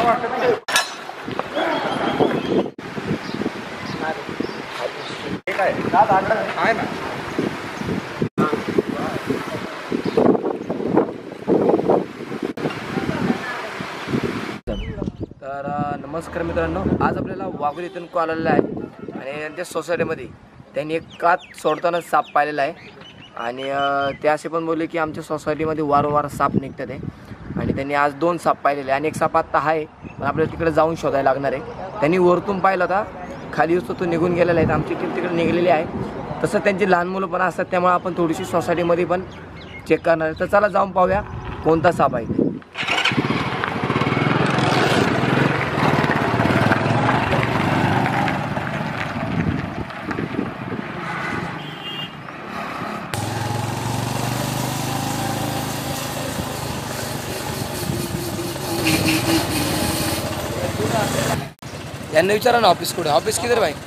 आहे ना. तर नमस्कार मित्रांनो, आज आपल्याला वाघोली इथून कॉल आलेला आहे आणि त्यांच्या सोसायटीमध्ये त्यांनी एक कात सोडताना साप पाहिलेला आहे आणि ते असे पण बोलले की आमच्या सोसायटीमध्ये वारंवार साप निघतात आहे आणि त्यांनी आज 2 साप पाहिलेले आणि एक साप आत्ता आहे पण आपल्याला तिकडे जाऊन शोधायला लागणार आहे. त्यांनी वरतून पाहिलं होता, खाली असतो तो निघून गेलेला आहे. आमची टीम तिकडे निघलेली आहे. तसं त्यांची लहान मुलं पण असतात त्यामुळे आपण थोडीशी सोसायटीमध्ये पण चेक करणार आहे. तर चला जाऊन पाहूया कोणता साप आहे. यांना विचारा ना ऑफिस कुठे, ऑफिस किधर भाई.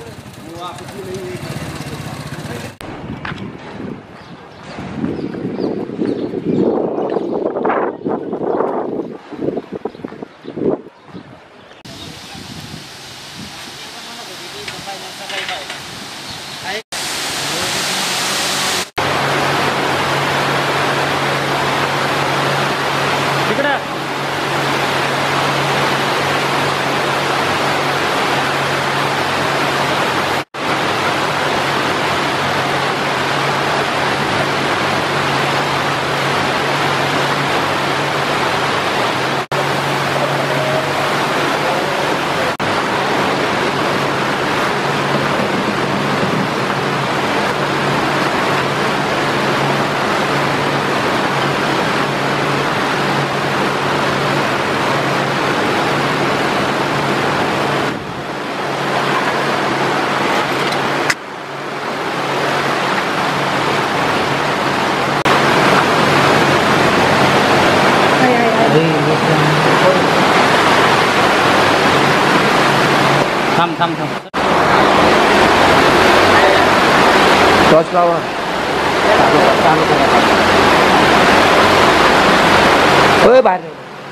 थांब टॉर्च लावा. होय बाहेर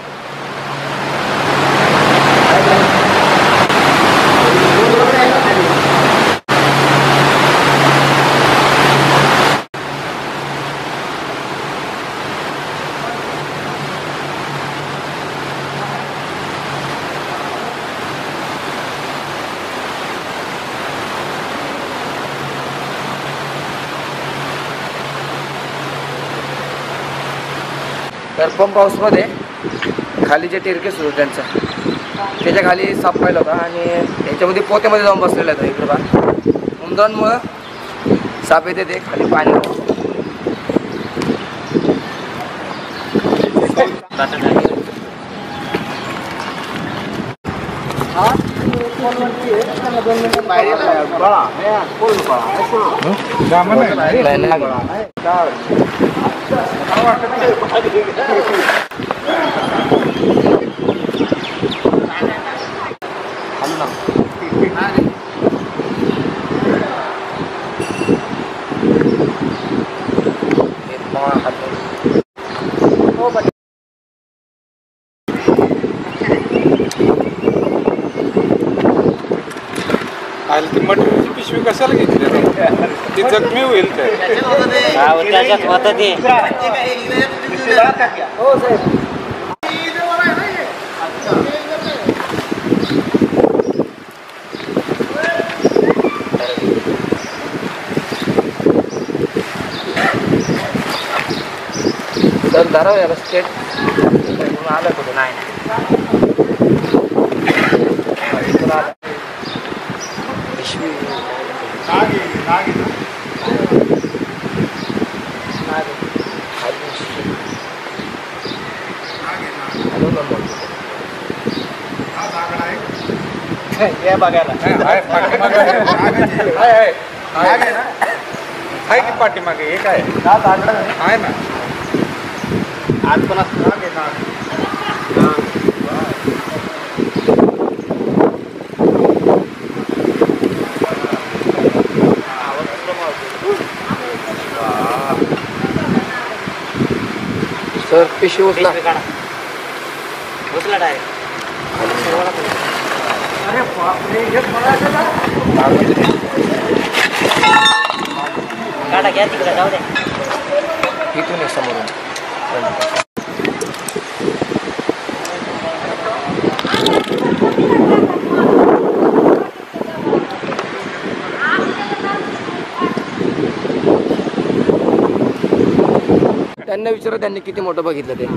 तर पंप हाऊसमध्ये खाली जे टेरकेस होतं त्यांचा त्याच्या खाली साप पाहिला होता आणि याच्यामध्ये पोत्यामध्ये जाऊन बसलेला होता. इकडे बा उंदरांमुळं साप येते ते खाली पाण्यात. ती मटेरियलची पिशवी कशाला घेतली ती जखमी होईल काय. तर धराव याला स्टेट आलं कुठे नाही पिशवी बघायला आहे की पाठीमागे हे काय आहे ना. आज पण असतं सर पिशवी उचला उचला डायरेक्ट. अरे बापरे, हे फळाचं ना? गाडा घ्या तिकडे जाऊ दे. इथून आहे समोरून. त्यांना विचारा त्यांनी किती मोठं बघितलं ते.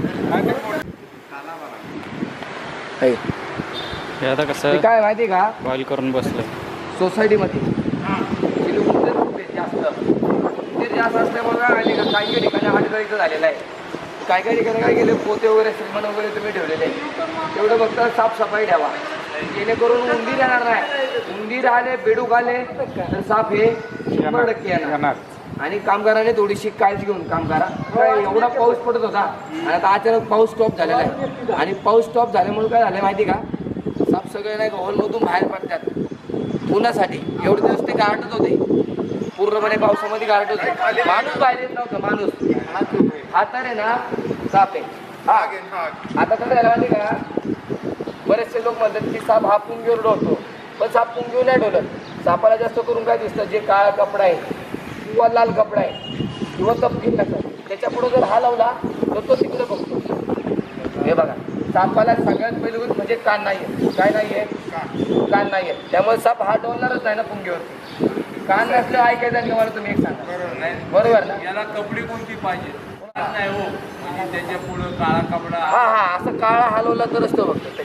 है. हे आता ते कसं काय माहिती का, बॉईल करून बसलं. सोसायटीमध्ये जास्त उंदीर जास्त असल्यामुळे आणि काही काही ठिकाणी हाटकळीचं झालेलं आहे. काही काही ठिकाणी काय केलं, पोते वगैरे श्रीमंत वगैरे तुम्ही ठेवलेले आहे. तेवढं फक्त साफसफाई ठेवा, जेणेकरून उंदीर येणार नाही. उंदीर आले, बेडूक आले तर साप हे 100% येणार. आणि कामगाराने थोडीशी काळजी घेऊन काम करा. काय एवढा पाऊस पडत होता आणि आता अचानक पाऊस स्टॉप झालेला आहे. आणि पाऊस स्टॉप झाल्यामुळे काय झालं माहिती का, साप सगळे नाही का हॉलमधून बाहेर पडतात उन्हासाठी. एवढे दिवस ते गारठत होते, पूर्णपणे पावसामध्ये गारठत होते. माणूस बाहेर येत नव्हता. माणूस हा तर आहे ना साप आहे. हा आता कसं झालं माहिती का, बरेचसे लोक म्हणतात की साप हा पुंगीवर डोलतो, पण साप पुंगीवर नाही डोलत. सापाला जास्त करून काय दिसतं, जे काळा कपडा आहे किंवा लाल कपडा आहे किंवा तपकीर नसतं, त्याच्यापुढे जर हा लावला तर तो तिकडे बघतो. हे बघा, सापाला सगळ्यात पहिली गोष्ट म्हणजे कान नाही आहे. काय नाही आहे? कान नाही आहे. त्यामुळे साप हा डोलणारच नाही ना पुंगीवरती. कान नसलं ऐकायचं आणि मला तुम्ही एक सांगा, बरोबर ना? याला कपडे कोणती पाहिजे नाही हो, म्हणजे त्याच्या पुढं काळा कपडा. हा हा, असं काळा हलवला तरच तो बघतो.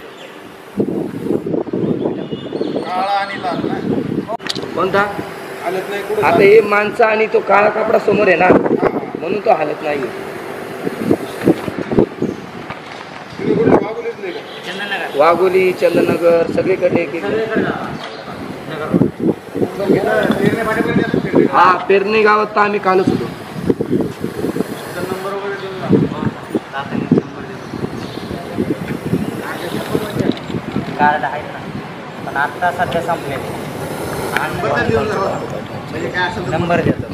काळा आणि लाल ना कोणता? हालत नाही कुठं. आता हे माणसं आणि तो काळा कपडा समोर आहे ना, म्हणून तो हालत नाही. तुम्ही कुठं वागवलीच नाही का? चंदननगर वाघोली, चंदननगर सगळीकडे एक एक. पेरणे फाट्यापर्यंत येतात पेरणे. हा, पेरणी गावात तर आम्ही कालच होतो. नंबर वगैरे देऊन जा. कार्ड आहेत ना, पण आत्ता सध्या संपलेले. म्हणजे काय असेल तर नंबर देतो.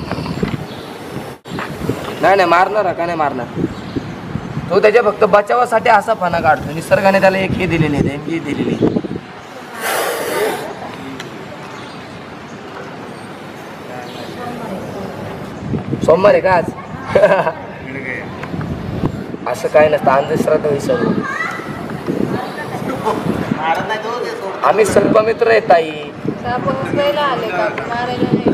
नाही नाही, मारणार का नाही मारणार. तो त्याच्या फक्त बचावासाठी असा फणा काढतो. निसर्गाने त्याला एक हे दिलेले आहे, हे दिलेली आहे. सोमवार आहे का आज? असं काय नसतं, अंधश्रद्धा विसरू. मारत नाही तो, ते सोडतो. आम्ही सर्व मित्र आहेत ताई. साप उचलायला आले का, मारायला नाही.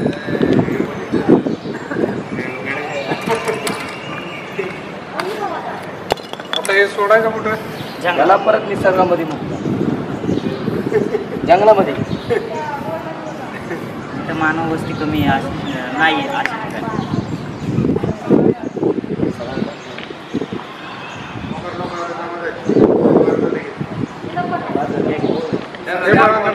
आता हे सोडायचं कुठं? त्याला परत निसर्गामध्ये मुक्त, जंगलामध्ये. इथं मानव वस्ती कमी आहे, नाही आहे अशा ठिकाणी. हे बघा